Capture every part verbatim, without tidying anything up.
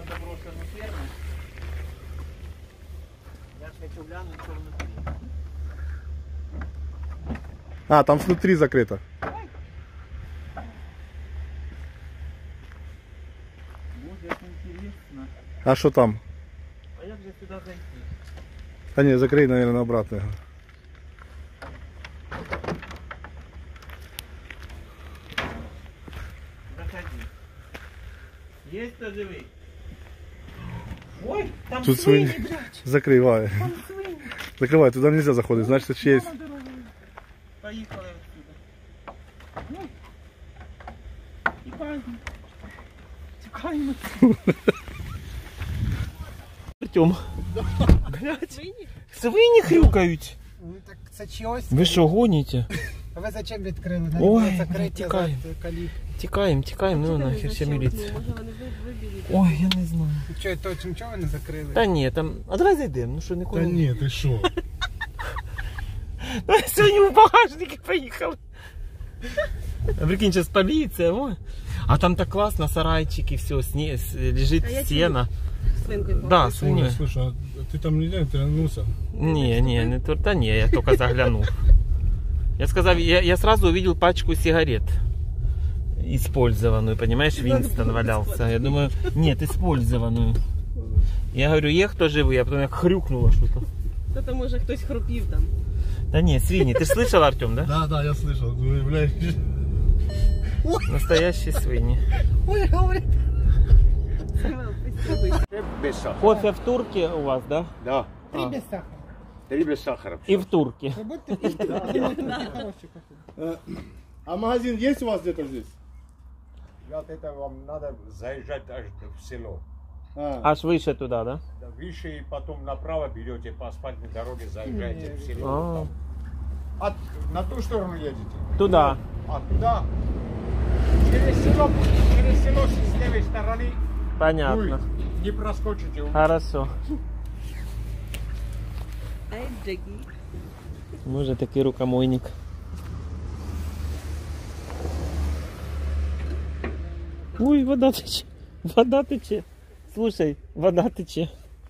на заброшенную ферму. Я ж хочу глянуть, что внутри. А, там внутри закрыто. Будет интересно. А что там? А як же сюда зайти? Да не, закрой, наверное, обратно его. Заходи. Есть кто живый? Ой, там Тут свиньи, свиньи. блядь. Закрывай. Там свиньи. Закрывай, туда нельзя заходить, значит, это честь. Поехали отсюда. Ой. Тікаємо. Тікаємо. Артем. Блядь. Свині? Свині хрюкають. Ну так це чогось. Ви що, гоните? А ви зачем відкрили? Ой, Ой, закриття тікаємо. за каліп. Тікаємо, тікаємо, ну нахер вся міліція. Може вони вибігли? Ой, я не знаю. Що, точно чого ви не закрили? Та ні, там. А давай зайдемо, ну що, ніколи. Да нет, ты шо? Сьогодні в багажнике поїхали. А прикинь, зараз поліція, ой. А там так класно, сарайчики, все, сні... лежить А я сено. Свинкою Да, пахне. свинья. Слушай, а ты там нельзя тронулся? Не, не, не то, да не, я только заглянул. Я сказал, я, я сразу увидел пачку сигарет. Использованную, понимаешь, Винстон валялся. Я думаю, нет, использованную. Я говорю, е, кто живый, а потом я хрюкнула что-то. Та там може хтось хропів там. Да не, свиньи, ты ж слышал, Артем, да? Да, да, я слышал. Вы, блядь. Настоящие свиньи. Ой, говорить. Без сахара. Кофе в турке у вас, да? Да. Три А. без сахара. Три без сахара. И в турке. Ви будете пити? Хороший кофе. А магазин есть у вас где-то здесь? Вот это вам надо заезжать аж в село. А, Аж выше туда, да? Да, выше и потом направо берете по асфальтной дороге, заезжаете в село. А, От, на ту сторону едете. туда. А туда через село, через село с левой стороны Понятно. будет. Не проскочите. Хорошо. Ай, Джекі. Може такий рукомойник. Ой, вода тече. Вода тече. Слушай, вода тече.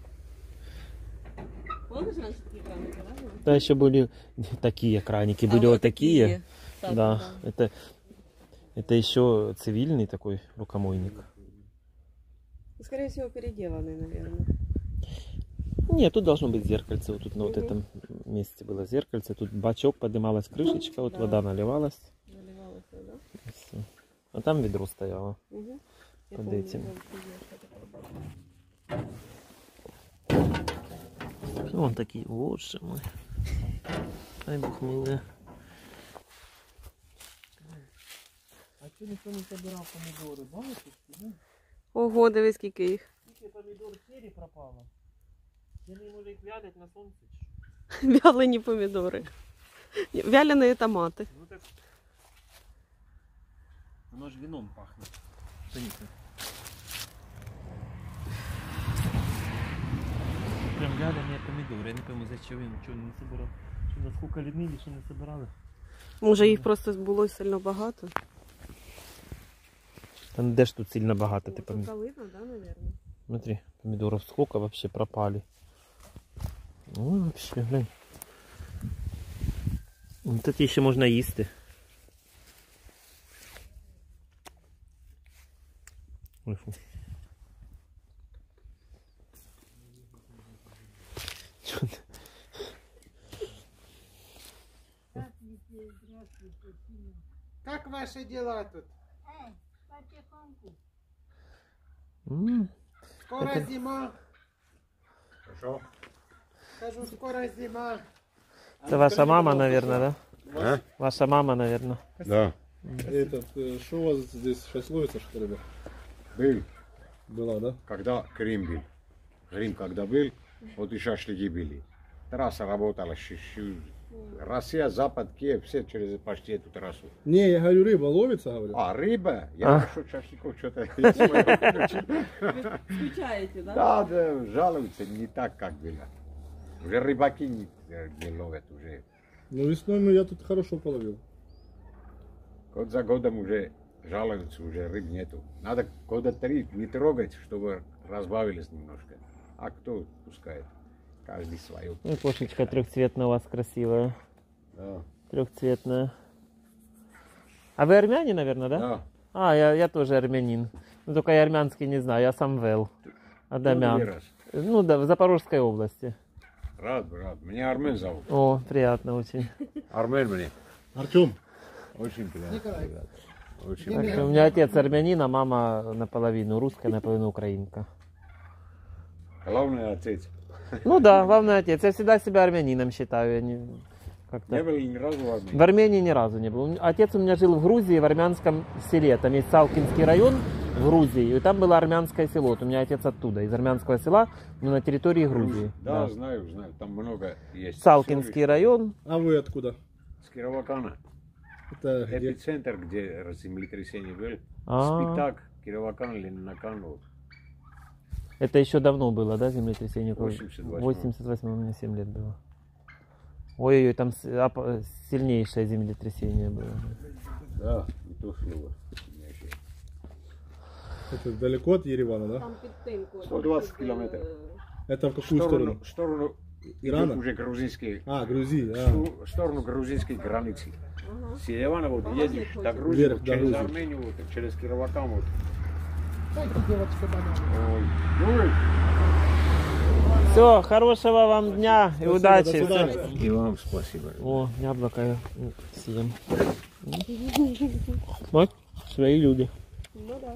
Помниш наші такі краники, да? Да, еще были такие краники, были А, вот вот такие. такие. Так, Да, да. это, это еще цивильный такой рукомойник. Скорее всего, переделанный, наверное. Нет, тут должно быть зеркальце. Вот тут на вот Мгм. этом месте было зеркальце. Тут бачок, поднималась крышечка, вот Да. вода наливалась. Наливалося, да? И всё. А там ведро стояло. Угу. Я Под помню, этим. я помню, И вон такие, вот же мы. Дай бог меня. А что никто не собирал помидоры? Бабушки, Ого, дивись, скільки їх. сколько помидор серии пропало? Я не могу их вялить на солнце. Вялені помідори. Вяленые томати. Ну так. Оно же вином пахнет. Понятно. Прям вяленые помидоры. Я не пойму, зачем я ничего не собирал. Что, насколько ленили, что не собирали? Може їх просто було сильно багато. Там де ж тут сильно багато, ти Тут помидор. калина, да, наверное? Смотри, помидоров сколько вообще пропали. Ой, вообще, глянь. Вот это еще можно їсти. Ой, фу. Чё ты? Как ваши дела тут? М, Скоро Это- зима. Что? Скажу, скоро зима. Это ваша мама, наверное, да? А? Ваша мама, наверное. Да. этот, э, что у вас здесь сейчас ловится, что ли? Был. Была, да? Когда Крым был. Крым когда был, вот и шашлыки были. Трасса работала. щ- щ- Россия, Запад, Киев, все через почти эту трассу. Не, я говорю, рыба ловится, говорю. А, рыба? Я А. насчет шашлыков что-то из моего включил. Скучаєте, да? Да, да, жалуются не так, как было. Уже рыбаки не, не ловят уже. Ну весной ну, я тут хорошо половил. Год за годом уже жалуются, уже рыб нету. Надо года три не трогать, чтобы разбавились немножко. А кто пускает? Каждый свое. Ну, кошечка трехцветная у вас красивая. Да. Трехцветная. А вы армяне, наверное, да? Да. А, я, я тоже армянин. Ну, только я армянский не знаю, я Самвел. Адамян. Раз. Ну да, в Запорожской области. Рад, рад. Меня Армен зовут. О, приятно очень. Армен мне. Артем. Очень приятно. Николай. ребят. Очень Так, приятно. у меня отец армянин, а мама наполовину русская, наполовину украинка. Главный отец. Ну да, главный отец. Я всегда себя армянином считаю. Я не, как-то... Не был ни разу в Армении. В Армении ни разу не был. Отец у меня жил в Грузии, в армянском селе. Там есть Салкинский район в Грузии, и там было армянское село. Вот у меня отец оттуда, из армянского села, но на территории Грузии. Да, знаю, знаю. Там много есть. Салкинский район. А вы откуда? С Кировакана. Это где? Эпицентр, где землетрясение был. А. Спитак, Кировакан, Ленинакан. Вот. Это еще давно было, да, землетрясение? восемьдесят восьмом. восемьдесят восьмом, мне семь лет было. Ой-ой-ой, там с- оп- сильнейшее землетрясение было. Да, не то слово. Это далеко от Еревана, да? Там підтинку. сто двадцать километров. Это в В какую сторону, сторону? в сторону Ирана? идет уже грузинские, А, Грузия. в А. сту- в сторону грузинской границы. С Еревана вот едешь до Грузии, Вверх вот до через Грузии. Армению, вот, через Кировакан. Вот. Дайте девочке банан. Ой. Ну, Все, хорошего вам дня и удачи. до свидания. Всё. и вам спасибо. О, яблоко съем. Вот, свои люди. Ну да.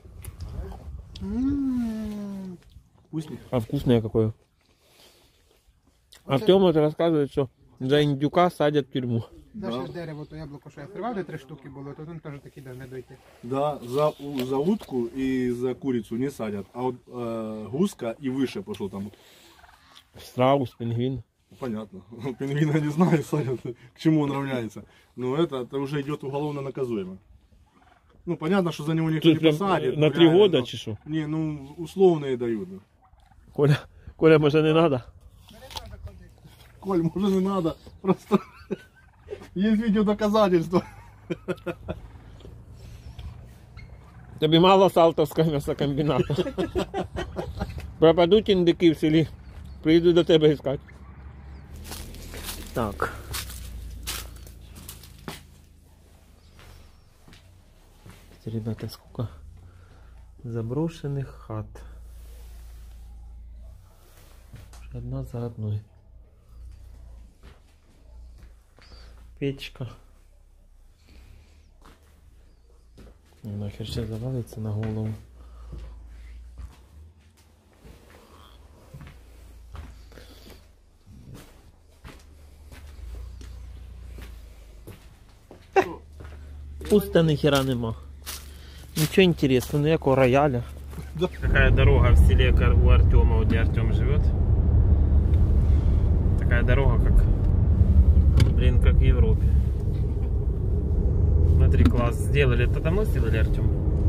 Вкуснее. А вкусное какое. Артем вот рассказывает, что за индюка садят в тюрьму. Наше ж дерево, то яблуко, що я зривав, де три штуки було, то тут теж такі да, не дойти. Да, за, у- за утку и за курицу не садят, а вот э, гуска и выше пошел там. Страус, пингвин. Понятно. Пингвина не знаю, садят, к чему он равняется. Но это, это уже идет уголовно наказуемо. Ну, понятно, что за него никто Тут не прям посадит. на три реально, года но- чи що? Не, ну, условные дают. ну. Коля, Коля, може не надо? Коль, может не надо, просто есть видеодоказательства. Тобі мало Салтовського м'ясокомбінату. Пропадуть індики в селі. Приїду до тебе іскати. Так. Ребята, сколько заброшенных хат. Одна за одной. Печка. Нахер сейчас завалится на голову. Пусто нихера нема. Ничего интересного, никакого рояля. Такая дорога в селе у Артема, вот где Артем живет. Такая дорога, как, блин, как в Европе. Смотри, класс. Сделали. Это давно сделали, Артем?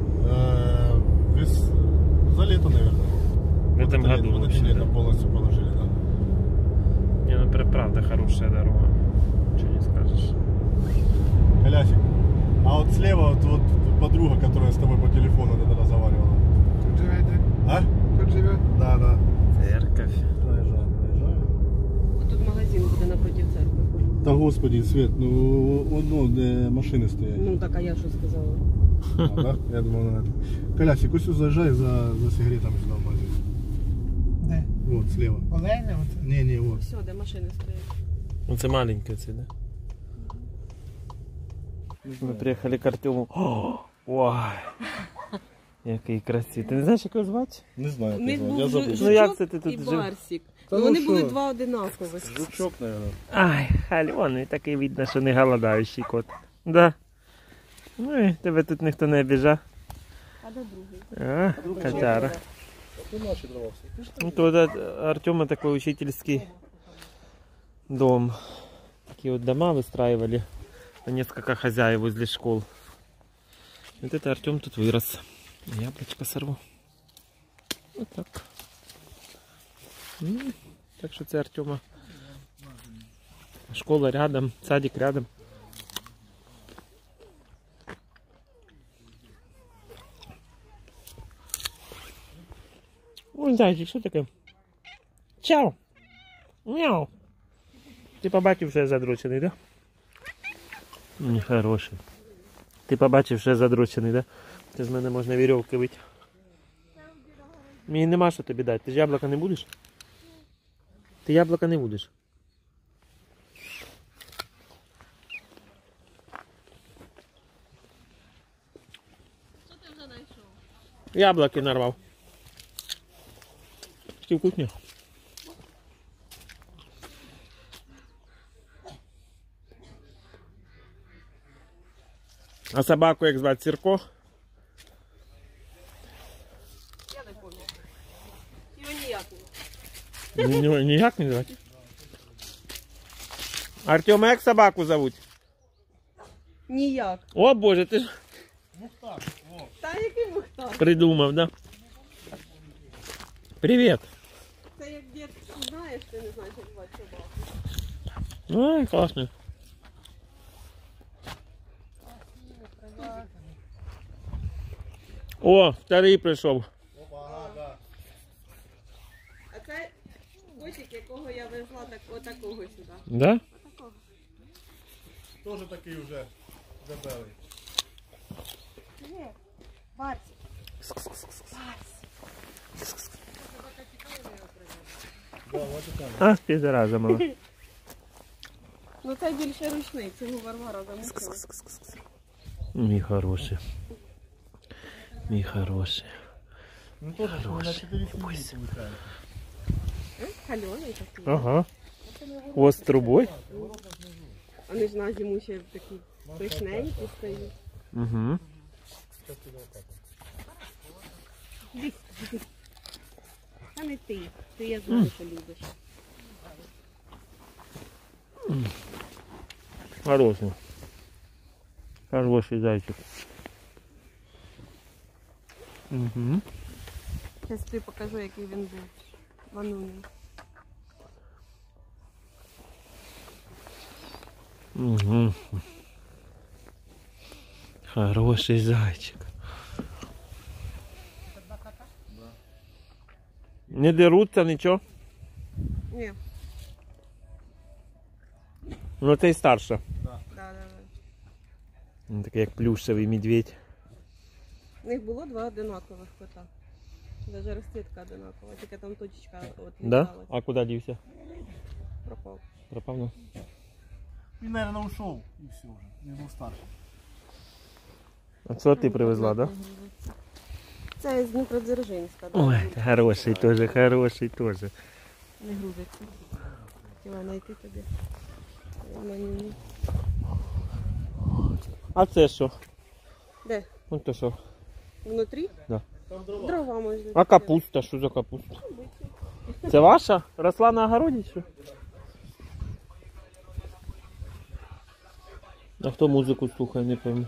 За лето, наверное. В этом году Вот вообще, эти лето да? полностью положили, да. Не, ну пра- правда хорошая дорога. Ничего не скажешь. Колясик. А вот слева вот, вот подруга, которая с тобой по телефону тогда разговаривала. Тут живете? А? Тут живет? Да, да. Церковь. Проезжаю, проезжаю. Тут магазин буде напротив церкви. Да господи, Свет, ну, вот, ну, где машины стоят. Ну так, а я що сказала? А, да? Я думал, надо. Колясик, ось заезжай за, за сигаретами сюда в магазин. Де? Вот, слева. Олейне? От. Не, не, вот. Все, де машини стоять. Ну, це маленький це, да? Ми приїхали к Артему. О, ой, який красивий. Ти не знаєш, як його звати? Не знаю, У них как був я жу- забыл. Ну, як жучок це ти тут і жив? барсик. Та Ну, ну вони що? були два одинакових. Жучок, наверное. Ай, Альоний такий видно, що не голодаючий кот. Да. Ну і тебе тут ніхто не обіжав. А де другий? А, котяра. Ну, то вот от Артема такой учительский дом. Такие вот дома выстраивали на несколько хозяев возле школ. Вот это Артем тут вырос. Яблочко сорву. Вот так. М, Так что это Артема. Школа рядом, садик рядом. Ой, зайчик, що таке? Чао! Мяу! Ти побачив, що я задрочений, да? Ні, хороший. Ти побачив, що я задрочений, да? Це з мене можна вірьовки вити. Мені нема що тобі дати. Ти ж яблука не будеш? Ти яблука не будеш. Що ти вже знайшов? Яблоки нарвав. Такі вкусні. А собаку як звати? Сірко? Я не пам'ятаю. Його ніяк не. Ні- ні- Ніяк не звати. Артема як собаку зовуть? Ніяк. О боже, ти ж Та який Мухтар? придумав, да? Привіт. Це як дід знаєш, ти не знаєш, як звати собаку. Ой, класно. О, вторий прийшов. А це котик, якого я везла так, отакого сюди. Да? Отакого. Тоже такий вже забелий. Ні, Барсик. А, ти зараза мала. Ну це більше ручний, цього Варвара замусила. Мій хороший. Мій хороший. Ну тоже ж на чотири сім'ї виходить. Кальоний такий. Ага. О, з трубою? Вони ж на зиму ще такі пишненькі стоять. Угу. Та не ти. Ти я знаю, що любиш. Хороший. Хороший зайчик. Угу. Зараз тобі покажу, який він був. Вануний. Угу. Хороший зайчик. Не деруться нічого? Ні, Ну це й старша. да, да, да. Він такий як плюшевий медведь. У них було два одинакових кота. Даже розцвітка одинакова, тільки там точечка от Да? віддалась. А куди дівся? Пропав. Пропав, ну? Він, мабуть, ушов і все вже. Він був старший. А це ти привезла, да? Це з Дніпродзержинська. Да? Ой, хороший теж, хороший теж. Не грузиться. Хотіла знайти тобі. Мені. А це що? Де? Ну то що? Внутрі? Да. Дрова можна. А капуста, що за капуста? Це ваша? Росла на огороді, що? А хто музику слухає, не пойму.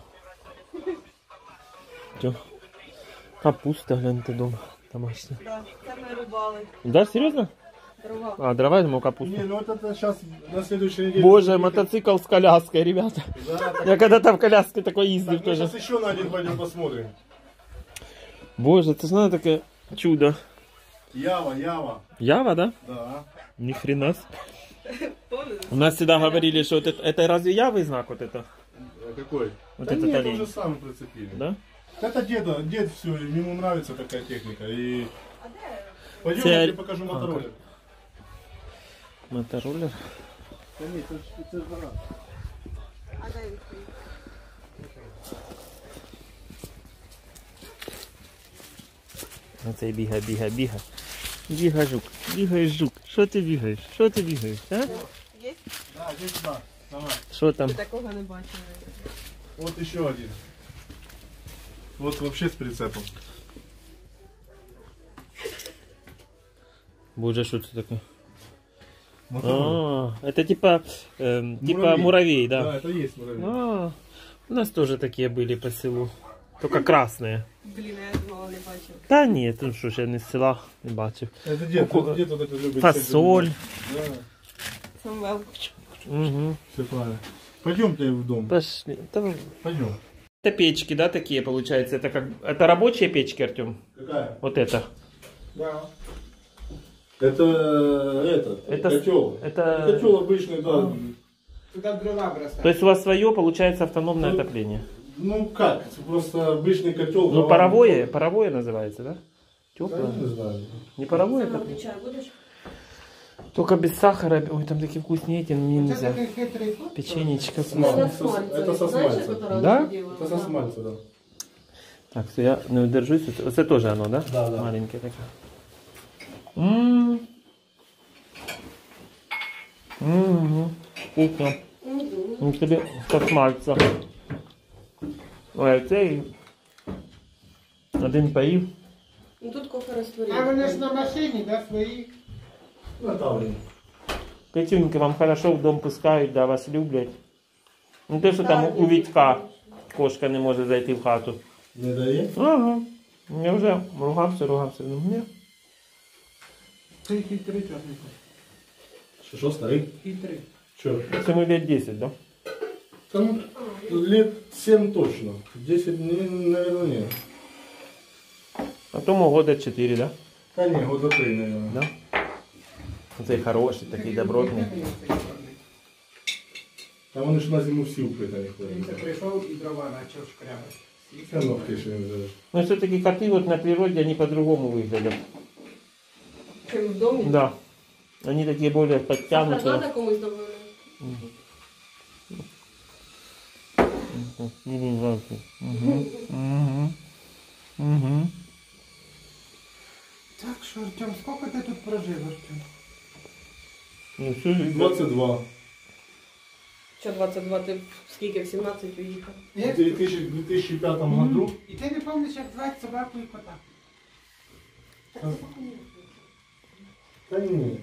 Чо? Капуста, гляньте дома. Домашня. Да, це ми рубали. Да, серйозно? Дрова. А, дрова, я думал, капуста. Не, ну вот это сейчас на следующей неделе. Боже, мотоцикл с коляской, ребята. Да, так, Я когда-то в коляске такой ездил так мы тоже. сейчас еще на один пойдем посмотрим. Боже, ты знаешь, такое чудо. Ява, Ява. Ява, да? Да. Ни хрена. с- У нас всегда говорили, что вот это, это разве явый знак вот это? А какой? Вот Да этот нет, олень. уже сам прицепили. Да? Это деда, дед все, ему нравится такая техника. И пойдем, Це- я тебе покажу А, мотороллер. Мотороллер. Да нет, это, ж- это ж баран. А де він стоїть? Оце бігає, бігає, бігає. Бігає жук, бігає жук. Що ти бігаєш? Що ти бігаєш? А? Є? Да, здесь да. Давай. Що там? Ти такого не бачила. Вот еще один. Вот вообще с прицепом. Боже, що це таке? Мотороллер. А, это типа, эм, типа Муравей. муравей, да. Да, это есть муравей. А, у нас тоже такие были по селу. Только красные. Блін, я думала, не бачив. Та ні, тут що ж я не з села не бачив. Это дед, Ку- это дед вот это любит. Фасоль. Да, Самвел. Угу. все правильно. Пойдемте в дом. Пошли. Там... Пойдем. Это печки, да, такие получается? Это как это рабочие печки, Артем? Какая? Вот это. Да. Это этот, Это- котел. это- Котел обычный, да. Туда дрова бросают. То есть у вас свое получается автономное Ну, отопление? Ну как, это просто обычный котел. Ну паровое, паровое называется, да? Да, Теплое? я не знаю. Не паровое Сама отопление? чай будеш? Только без сахара. Ой, там такие вкусные эти, но мне Це нельзя. такий хитрий ход. Печенечка. Це на вкусное. смальцеві. Это со Знаєш, смальцем. яку Да? робила? Это со смальца, да. Так, все, я не удержусь. Это тоже оно, да? Да, да. Маленькое такое. Ммм. Ммм. Вкусно. Мгм. Ну, тобі со смальцем. Ой, цей один поїв. Ну тут кофе А розтворює. вони ж на машині, да, свої. На тавре. Петюньки вам хорошо в дом пускають, да, вас люблять. Ну те, що там Так, у Вітька кошка не може зайти в хату. Не дає? Ага. Я вже ругався, ругався. Ну, ні. Цей хитрий чорний. Що, що, старий? Хитрий. Че? Це ми лет десять, да? Там лет семь точно. десять, не, наверное, нет. А тому года чотири, да? Да не, года три, наверное. Да? Цей хороший, такий добротний. А вони ж на зиму всі укриті. Він це прийшов і дрова почав шкрябати. Все ногти ще не взяли. Но все-таки коты вот на природе, они по-другому выглядят. Чим в домі? Да. Они такие более Завтра подтянутые. надо комусь добавити. Угу. Угу. Угу. Так що, Артем, скільки ти тут прожив, Артем? Ну, все, двадцать два. Що двадцять два, ти скільки, в сімнадцять уїхав? В две тысячи в две тысячи пятом году. І ти не пам'ятаєш, як звати собаку і кота? Да не.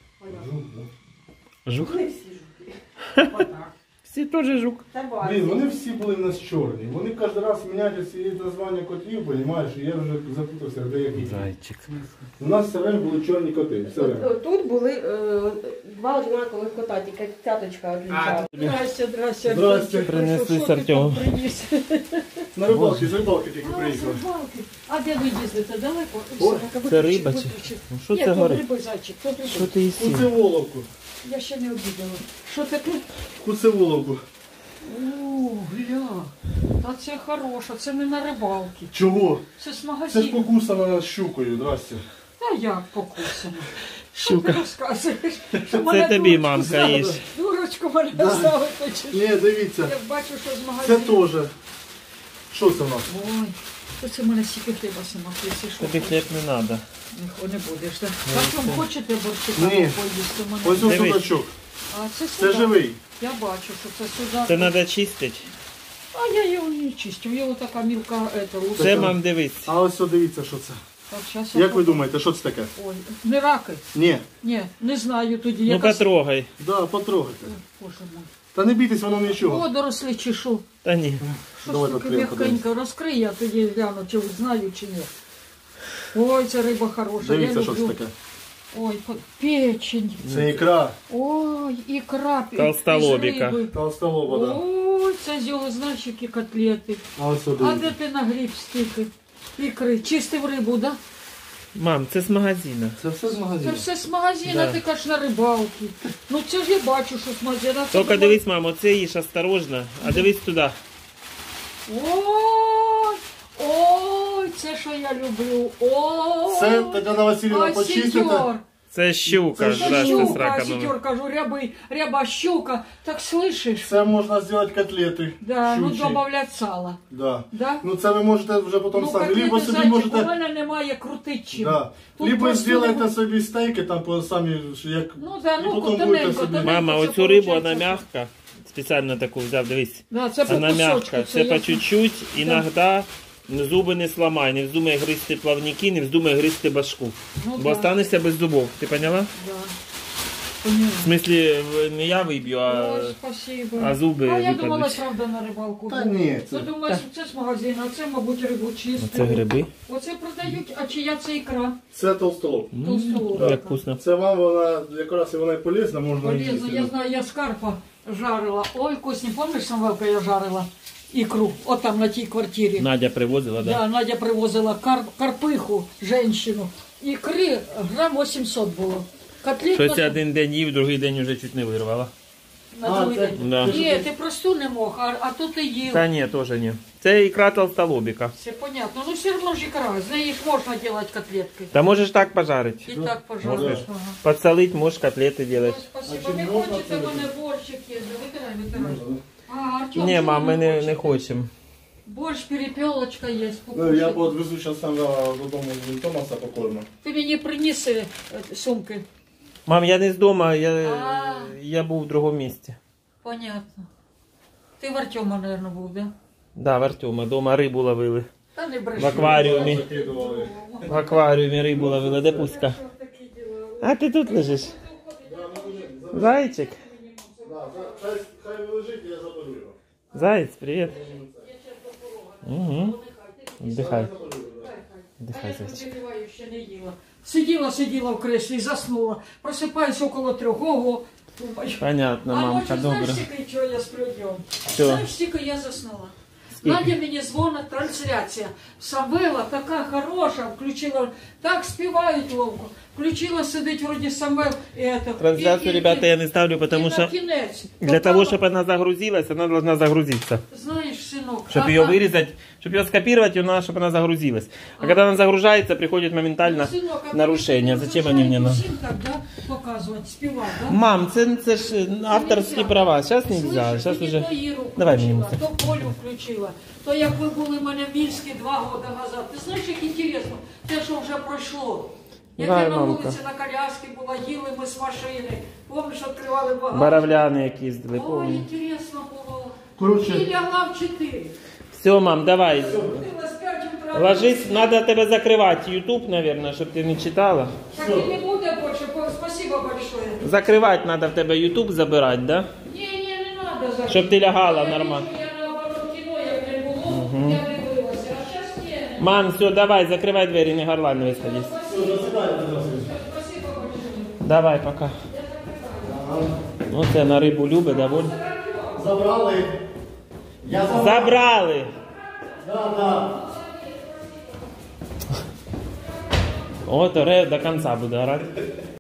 Жук. Не всі жуки. Кота. Все тоже жук. Та Блін, бачу. вони всі були в нас чорні. Вони кожен раз міняли ці названня котів, розумієш, і я вже запутався, де які. Зайчик. У нас все время були чорні коти. Все время. От- Тут були е, два одинакових кота, тільки цяточка відлічала. Здрасте, здрасте. Здрасте. Принесли з Артемом. На рибалки, з рибалки тільки приїхали. А де ви їздите? Далеко? Ой, Це риба чи? Ну, що це горить? Риба, зайчик. Тут риба. Що ти їсти? Куцеволовку. Я ще не обідала. Що таке? Куцеволовку. О, гля. Та це хороша, це не на рибалки. Чого? Це з Це ж магазину. покусана щукою, здрасте. Та як покусано? Що Щука. ти розказуєш? Що Це мене тобі дурочку мамка ставить? їсть. Дурочку мене ставити чи що? Ні, дивіться, Я бачу, що з це магазину. теж. Що це в нас? Ой, то це в мене стільки хліба сама, якщо що. Тобі хліб не треба. Ніхо не будеш, так? Так, вам хочете борщика Ні. поїсти? У мене Ось є. ось Дивись. судачок. А це Це сюди. живий. Я бачу, що це сюди. Це треба чистити. А я його не чистю, його така мілка ета, луска. Це, мам, дивись. А ось о, дивіться, що це. Так, щас Як я ви по- думаєте, що це таке? Ой, не раки? Ні. Ні, не знаю тоді. Ну, Якась... потрогай. Да, потрогайте. Ой, Боже мой. Та не бійтесь, воно нічого. Водорослі чи що? Та ні. Щось Давай таке відкриємо, м'якеньке. Розкрий, я тоді гляну, чи знаю, чи ні. Ой, ця риба хороша. Дивіться, я що люблю. це таке. Ой, по- печень. Це ікра. Ой, ікра. пі- Толстолобіка. із риби. Толстолоба, да. Ой, це з його, знаєш, які котлети. А ось о, А дивіться. де ти нагріб стільки? Ікри. Чистив рибу, да? Мам, це з магазину. Це все з Це магазину. все з магазина, Да. ти кажеш на рибалки. Ну це ж я бачу, що з магазина. Це Тільки було- дивись, мам, оце їж осторожно, а дивись туди. Ой, ой, це що я люблю. Ой, Це Тетяна Васильівна почистите. осетер. Це щука, Це здрасте, з Щука, раками. осетер, кажу, ряби, ряба щука. Так слышиш? Це можна зробити котлети. Да, ну щучі. добавлять сало. Да. Да? Ну це ви можете вже потім Ну, самі. котлети, Либо собі зайчик, у можете. мене немає крутить чим. Да. Тут Либо просто зробите рибу- собі стейки, там по- самі як. Ну да, І ну потім тоненько, будете собі- тоненько. Мама, це оцю рибу, получається, вона що- м'яка. Спеціально таку взяв, дивись. Да, це по Вона кусочку. м'яка, це все я- по чуть-чуть, іноді зуби не сломай, не вздумай гризти плавники, не вздумай гризти башку. Ну, Бо да, останешся без зубов, ти поняла? да. Поняла. В смислі, в- не я виб'ю, а, Ой, спасибо. а зуби А я думала, випадуть. правда, на рибалку. Та ні, Це це. думаю, це з магазину, а це, мабуть, рибу Оце чистили. гриби. Оце продають, а чия це ікра? Це толстолоб. Толстолобика. Як вкусно. Це вам вона якраз і вона і полезна, можна Полезно, їсти. я знаю, я скарпа жарила. Ой, Косні, пам'ятаєш, Самвелка, я жарила ікру, от там на тій квартирі. Надя привозила, Да, да? Надя привозила кар, карпиху, женщину. ікри грам вісімсот було. Котлет Щось я один день їв, другий день вже чуть не вирвала. на другий день. Да. Ні, ти просту не мог, а, а тут і їв. Та ні, теж ні. Це ікра толстолобіка. Все понятно. Ну все одно ж ікра, з неї ж можна робити котлетки. Та можеш так пожарити. І так, пожалуйста. Ага. Подсолить, можеш котлети робити. Ой, спасибо. Не хочете мене борщик є? Витирай, витирай. А, Артем, Ні, що мам, ви ми не, хочете? не хочемо. Борщ, перепелочка є. Ну, я подвезу сейчас там додому Томаса покормлю. Ти мені приніси е, сумки. Мам, я не з дому, я, А. я був в другому місці. Понятно. Ти в Артема, мабуть, був, да? Да, в Артема. Дома рибу ловили. Та не бреши. В акваріумі. Закидывали. В акваріумі рибу ловили. Де Пуська? А ти тут лежиш? Зайчик. Да, хай, хай лежить, я заберу його. Заяц, привіт. Угу. Отдихай. А Отдихай, я зайчик. подбиваю, ще не їла. Сиділа, сиділа в креслі і заснула. Просипаюся около трьох. Ого. Думаю. Понятно, А мамка, ночі, добре. знаєш, тільки чого я сплю днем? Що? Знаєш, тільки я заснула. Скільки? Надя мені дзвонить, трансляція. Самвела така хороша, включила, так співають ловко. Включила, сидить вроді Самвел. І это, Трансляцию, і- і- ребята, я не ставлю, і потому на что кінець. для Попала- того, чтобы она загрузилась, она должна загрузиться. Знаєш, синок. Чтобы а ее так- вырезать, чтобы ее скопировать, ее надо, чтобы она загрузилась. А когда она загружается, приходит моментально Ну, синок, а нарушение. ти Зачем они мне надо? усім так, да, показувати, співати, да? Мам, це, це ж авторські права. Сейчас нельзя. Слышиш, Сейчас тоді уже... то Іру Давай мені включила, мусор. то Колю включила, то як ви були в мене в Мінську два роки назад. Ти знаєш, як інтересно, те, що вже пройшло. Як Да, я на мамка. вулиці на коляскі була, їли ми з машини. Помниш, відкривали багато. Баравляни які їздили, Ой, помню. інтересно було. Короче. І лягла в чотири. Все, мам, давай. Будила з п'ять утра. Ложись, надо тебе закрывать. YouTube, наверное, чтобы ты не читала. Так і не буде більше, спасибо большое. Закрывать надо в тебе YouTube забирать, да? Ні, ні, не треба закрити. Щоб ти лягала Я нормально. вижу, Я наоборот кіно, як не було, я дивилася. А зараз ні. Мам, все, давай, закрывай двери, не горлань не садись. Спасибо большое. Давай, пока. Оце на рибу любить, доволі. Забрали. Я забрал. Забрали! Да, да. От, оре до кінця буде орати.